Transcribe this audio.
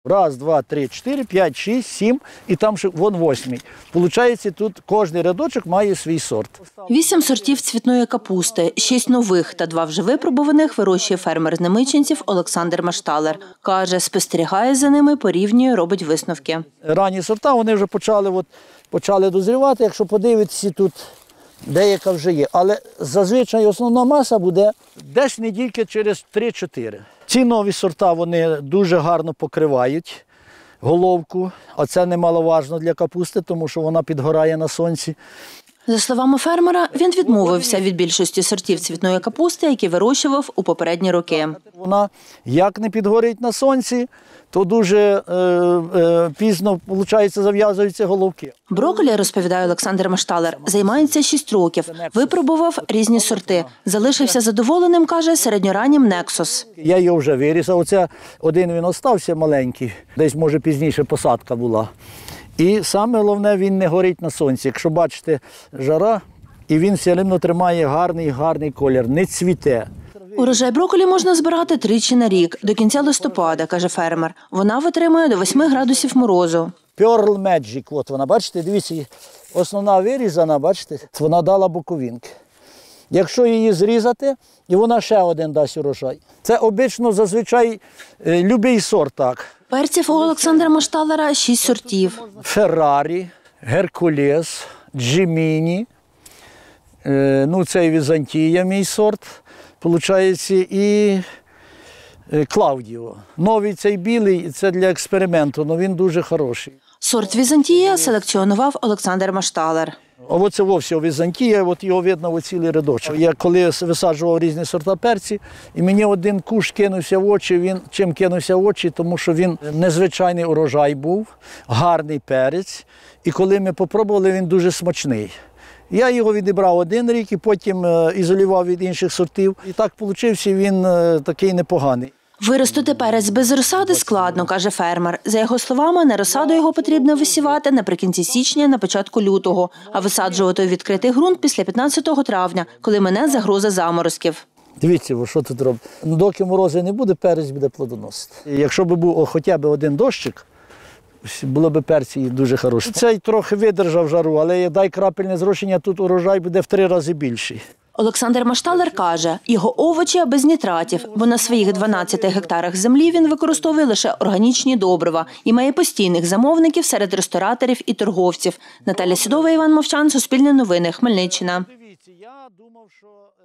Раз, два, три, чотири, п'ять, шість, сім і там ще вон восьмий. Получається, тут кожний рядочок має свій сорт. 8 сортів цвітної капусти, 6 нових та 2 вже випробуваних вирощує фермер з Немичинців Олександр Машталер. Каже, спостерігає за ними, порівнює, робить висновки. Ранні сорта, вони вже почали дозрівати. Якщо подивитися, тут деяка вже є. Але зазвичай основна маса буде десь недільки через 3-4. Ці нові сорта, вони дуже гарно покривають головку, а це немаловажно для капусти, тому що вона підгорає на сонці. За словами фермера, він відмовився від більшості сортів цвітної капусти, які вирощував у попередні роки. Вона як не підгорить на сонці, то дуже пізно, виходить, зав'язуються головки. Брокколі, розповідає Олександр Машталер, займається 6 років. Випробував різні сорти. Залишився задоволеним, каже, середньораннім «Нексус». Я його вже вирізав. Оце один він остався маленький, десь, може, пізніше посадка була. І саме головне, він не горить на сонці. Якщо бачите, жара, і він все рівно тримає гарний колір, не цвіте. Урожай брокколі можна збирати 3 на рік, до кінця листопада, каже фермер. Вона витримує до 8 градусів морозу. Pearl Magic, от вона, бачите, дивіться, основна вирізана, бачите, вона дала боковинки. Якщо її зрізати, і вона ще один дасть урожай. Це обично зазвичай будь-який сорт так. Перців у Олександра Машталера 6 сортів. Феррарі, Геркулес, Джеміні, ну це і Візантія, мій сорт, виходить, і Клаудіо. Новий цей білий, це для експерименту, але він дуже хороший. Сорт Візантія селекціонував Олександр Машталер. А оце вовсе Візантія, от його видно в цілий рядочок. Я коли висаджував різні сорта перці, і мені один кущ кинувся в очі, він чим кинувся в очі, тому що він незвичайний урожай був, гарний перець, і коли ми попробували, він дуже смачний. Я його відібрав 1 рік і потім ізолював від інших сортів, і так вийшов він такий непоганий. Виростити перець без розсади складно, каже фермер. За його словами, на розсаду його потрібно висівати наприкінці січня, на початку лютого, а висаджувати у відкритий ґрунт після 15 травня, коли мине загроза заморозків. Дивіться, що тут робить. Доки морози не буде, перець буде плодоносити. Якщо б був хоча б один дощик, було б перці дуже хороші. Цей трохи видержав жару, але дай крапельне зрошення, тут урожай буде в 3 рази більший. Олександр Машталер каже, його овочі без нітратів, бо на своїх 12 гектарах землі він використовує лише органічні добрива і має постійних замовників серед рестораторів і торговців. Наталя Сідова, Іван Мовчан, Суспільне новини, Хмельниччина. Я думав, що